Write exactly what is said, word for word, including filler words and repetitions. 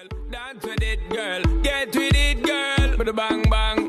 Dance with it, girl. Get with it, girl. With the bang bang.